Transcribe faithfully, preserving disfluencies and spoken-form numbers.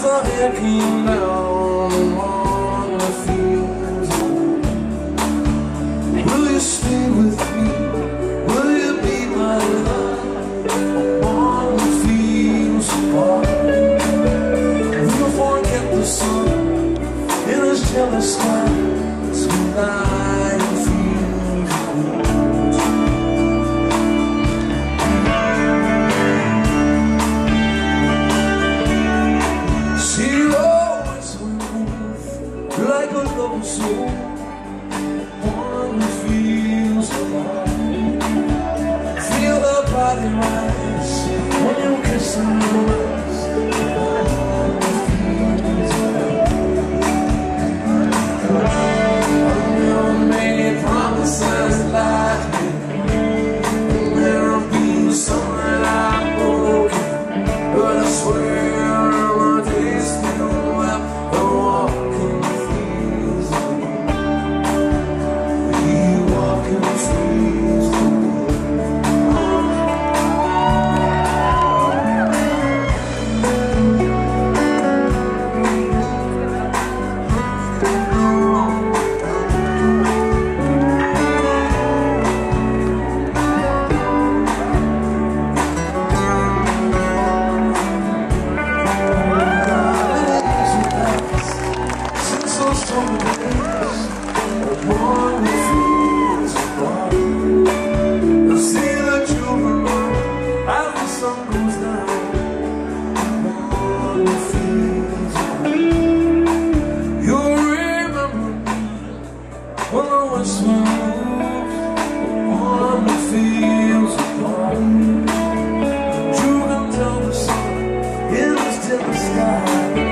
the hair came down on the fields. Will you stay with me? Will you be my love on the fields apart? Will you forget the sun in his jealous sky tonight? Like a lover soul on the fields alive. Feel her body rise when you kiss her eyes on the fields alive. You made promises like there have been some that I've broken, but I swear my days still left the walking. When the west moves on the fields apart, you can tell the sun in the still sky.